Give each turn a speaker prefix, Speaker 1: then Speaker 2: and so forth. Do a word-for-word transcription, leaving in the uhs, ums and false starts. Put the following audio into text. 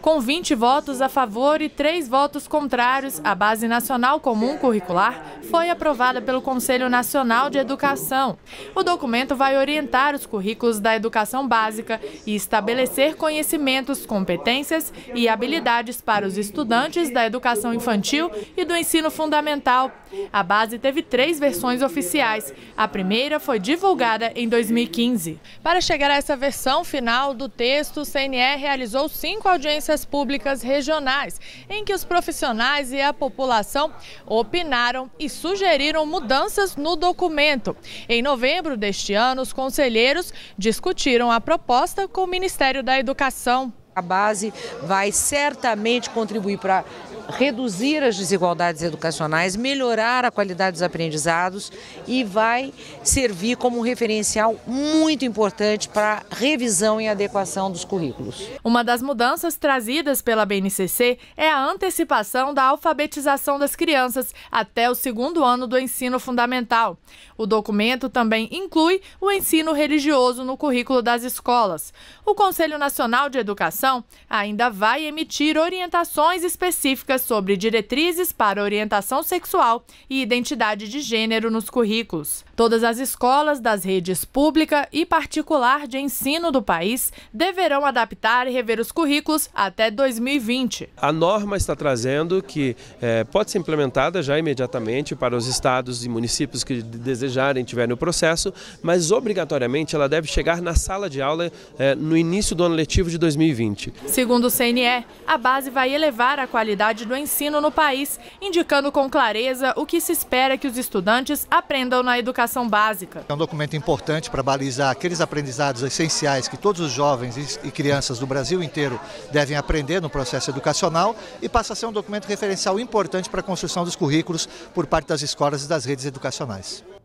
Speaker 1: Com vinte votos a favor e três votos contrários, a Base Nacional Comum Curricular foi aprovada pelo Conselho Nacional de Educação. O documento vai orientar os currículos da educação básica e estabelecer conhecimentos, competências e habilidades para os estudantes da educação infantil e do ensino fundamental. A base teve três versões oficiais. A primeira foi divulgada em dois mil e quinze. Para chegar a essa versão final do texto, o C N E realizou cinco audiências públicas regionais, em que os profissionais e a população opinaram e sugeriram mudanças no documento. Em novembro deste ano, os conselheiros discutiram a proposta com o Ministério da Educação.
Speaker 2: A base vai certamente contribuir para reduzir as desigualdades educacionais, melhorar a qualidade dos aprendizados e vai servir como um referencial muito importante para a revisão e adequação dos currículos.
Speaker 1: Uma das mudanças trazidas pela B N C C é a antecipação da alfabetização das crianças até o segundo ano do ensino fundamental. O documento também inclui o ensino religioso no currículo das escolas. O Conselho Nacional de Educação ainda vai emitir orientações específicas sobre diretrizes para orientação sexual e identidade de gênero nos currículos. Todas as escolas das redes pública e particular de ensino do país deverão adaptar e rever os currículos até dois mil e vinte.
Speaker 3: A norma está trazendo que é, pode ser implementada já imediatamente para os estados e municípios que desejarem, tiverem o processo, mas obrigatoriamente ela deve chegar na sala de aula é, no início do ano letivo de dois mil e vinte.
Speaker 1: Segundo o C N E, a base vai elevar a qualidade do ensino no país, indicando com clareza o que se espera que os estudantes aprendam na educação básica.
Speaker 4: É um documento importante para balizar aqueles aprendizados essenciais que todos os jovens e crianças do Brasil inteiro devem aprender no processo educacional e passa a ser um documento referencial importante para a construção dos currículos por parte das escolas e das redes educacionais.